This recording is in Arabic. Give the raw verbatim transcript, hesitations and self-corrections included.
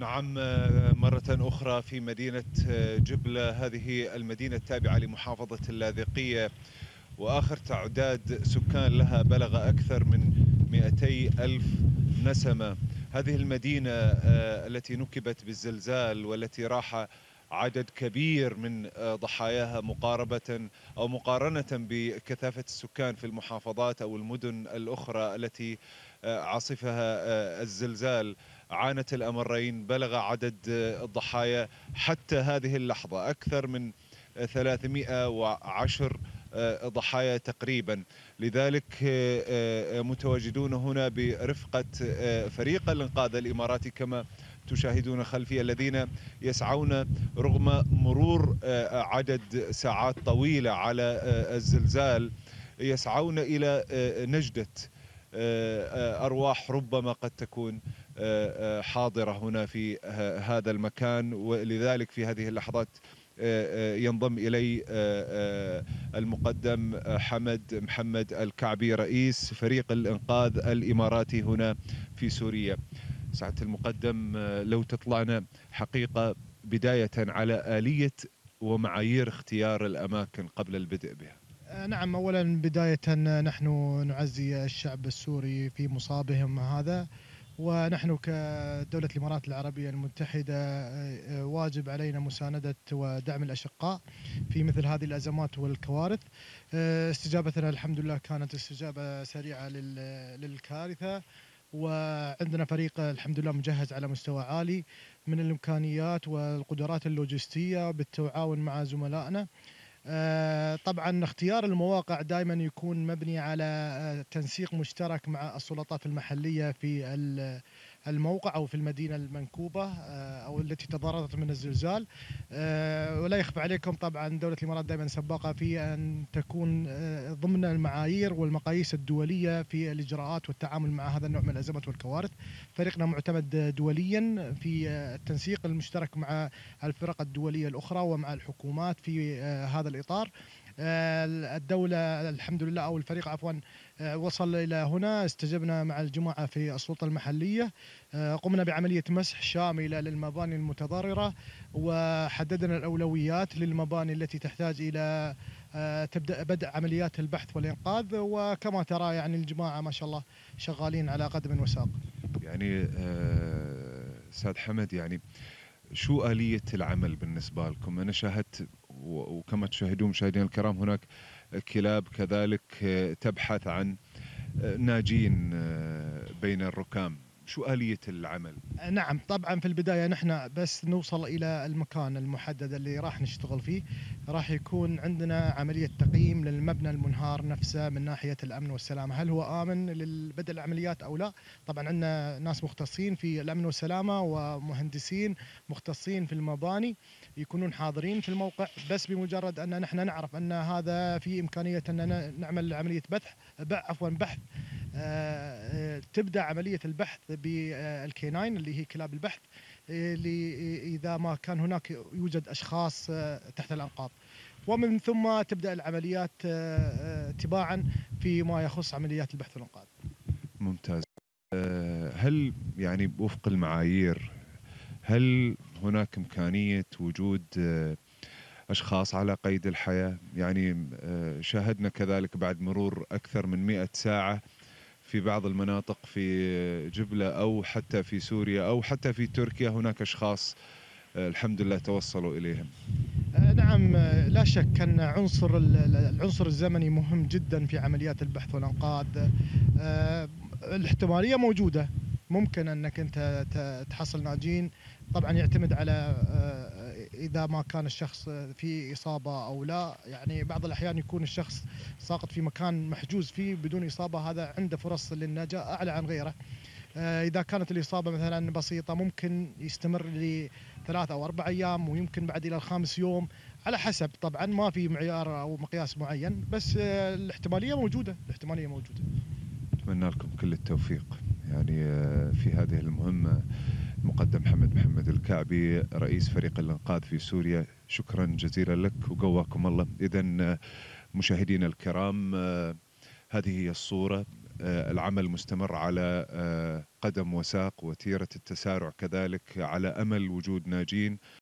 نعم، مرة أخرى في مدينة جبلة، هذه المدينة التابعة لمحافظة اللاذقية، وآخر تعداد سكان لها بلغ أكثر من مئتي ألف نسمة. هذه المدينة التي نكبت بالزلزال والتي راح عدد كبير من ضحاياها مقاربة أو مقارنة بكثافة السكان في المحافظات أو المدن الأخرى التي عاصفها الزلزال، عانت الأمرين. بلغ عدد الضحايا حتى هذه اللحظة أكثر من ثلاثمئة وعشرة ضحايا تقريبا. لذلك متواجدون هنا برفقة فريق الإنقاذ الإماراتي كما تشاهدون خلفي، الذين يسعون رغم مرور عدد ساعات طويلة على الزلزال، يسعون إلى نجدة أرواح ربما قد تكون حاضرة هنا في هذا المكان. ولذلك في هذه اللحظات ينضم إلي المقدم حمد محمد الكعبي، رئيس فريق الإنقاذ الإماراتي هنا في سوريا. سعادة المقدم، لو تطلعنا حقيقة بداية على آلية ومعايير اختيار الأماكن قبل البدء بها. نعم، أولا بداية نحن نعزي الشعب السوري في مصابهم هذا، ونحن كدولة الإمارات العربية المتحدة واجب علينا مساندة ودعم الأشقاء في مثل هذه الأزمات والكوارث. استجابتنا الحمد لله كانت استجابة سريعة للكارثة، وعندنا فريق الحمد لله مجهز على مستوى عالي من الإمكانيات والقدرات اللوجستية بالتعاون مع زملائنا. طبعا اختيار المواقع دائما يكون مبني على تنسيق مشترك مع السلطات المحلية في الموقع أو في المدينة المنكوبة أو التي تضررت من الزلزال. ولا يخفى عليكم طبعا دولة الإمارات دائما سباقة في أن تكون ضمن المعايير والمقاييس الدولية في الإجراءات والتعامل مع هذا النوع من الأزمات والكوارث. فريقنا معتمد دوليا في التنسيق المشترك مع الفرق الدولية الأخرى ومع الحكومات في هذا الإطار. الدولة الحمد لله أو الفريق عفوا وصل إلى هنا، استجبنا مع الجماعة في السلطة المحلية، قمنا بعملية مسح شاملة للمباني المتضررة، وحددنا الأولويات للمباني التي تحتاج إلى تبدأ بدء عمليات البحث والإنقاذ. وكما ترى يعني الجماعة ما شاء الله شغالين على قدم وساق. يعني أستاذ حمد، يعني شو آلية العمل بالنسبة لكم؟ أنا شاهدت وكما تشاهدون مشاهدينا الكرام هناك كلاب كذلك تبحث عن ناجين بين الركام. شو آلية العمل؟ نعم طبعا في البداية نحن بس نوصل إلى المكان المحدد اللي راح نشتغل فيه، راح يكون عندنا عملية تقييم للمبنى المنهار نفسه من ناحية الأمن والسلامة، هل هو آمن للبدء العمليات أو لا. طبعا عندنا ناس مختصين في الأمن والسلامة ومهندسين مختصين في المباني يكونون حاضرين في الموقع. بس بمجرد أن نحن نعرف أن هذا في إمكانية أن نعمل عملية بث عفوا بحث، تبدأ عملية البحث بالكيناين اللي هي كلاب البحث، اللي إذا ما كان هناك يوجد أشخاص تحت الأنقاض، ومن ثم تبدأ العمليات تباعا فيما يخص عمليات البحث والإنقاذ. ممتاز. هل يعني وفق المعايير هل هناك إمكانية وجود أشخاص على قيد الحياة؟ يعني شاهدنا كذلك بعد مرور أكثر من مئة ساعة في بعض المناطق في جبلة أو حتى في سوريا أو حتى في تركيا هناك أشخاص الحمد لله توصلوا إليهم. نعم لا شك أن عنصر العنصر الزمني مهم جدا في عمليات البحث والإنقاذ. الاحتمالية موجودة، ممكن أنك أنت تحصل ناجين، طبعا يعتمد على إذا ما كان الشخص في إصابة أو لا. يعني بعض الأحيان يكون الشخص ساقط في مكان محجوز فيه بدون إصابة، هذا عنده فرص للنجاة أعلى عن غيره. إذا كانت الإصابة مثلا بسيطة ممكن يستمر لثلاث أو أربع أيام، ويمكن بعد إلى الخامس يوم، على حسب. طبعا ما في معيار أو مقياس معين، بس الاحتمالية موجودة الاحتمالية موجودة. أتمنى لكم كل التوفيق يعني في هذه المهمة. المقدم محمد محمد الكعبي، رئيس فريق الإنقاذ في سوريا، شكرا جزيلا لك وقواكم الله. إذن مشاهدينا الكرام، هذه هي الصورة آه، العمل مستمر على آه، قدم وساق، وتيرة التسارع كذلك، على أمل وجود ناجين